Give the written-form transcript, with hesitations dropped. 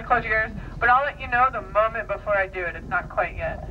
close your ears. But I'll let you know the moment before I do it. It's not quite yet.